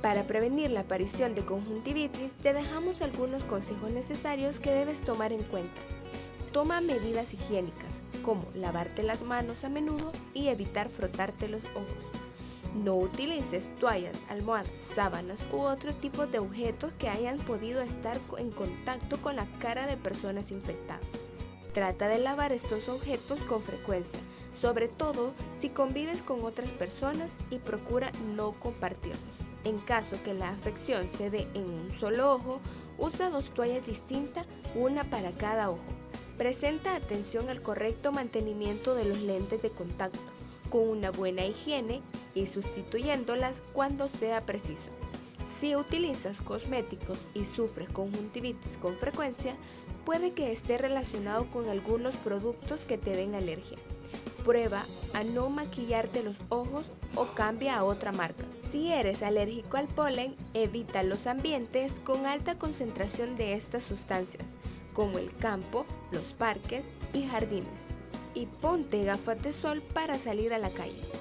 Para prevenir la aparición de conjuntivitis, te dejamos algunos consejos necesarios que debes tomar en cuenta. Toma medidas higiénicas, como lavarte las manos a menudo y evitar frotarte los ojos. No utilices toallas, almohadas, sábanas u otro tipo de objetos que hayan podido estar en contacto con la cara de personas infectadas. Trata de lavar estos objetos con frecuencia, sobre todo si convives con otras personas, y procura no compartirlos. En caso que la afección se dé en un solo ojo, usa 2 toallas distintas, una para cada ojo. Presenta atención al correcto mantenimiento de los lentes de contacto, con una buena higiene y sustituyéndolas cuando sea preciso. Si utilizas cosméticos y sufres conjuntivitis con frecuencia, puede que esté relacionado con algunos productos que te den alergia. Prueba a no maquillarte los ojos o cambia a otra marca. Si eres alérgico al polen, evita los ambientes con alta concentración de estas sustancias, como el campo, los parques y jardines. Y ponte gafas de sol para salir a la calle.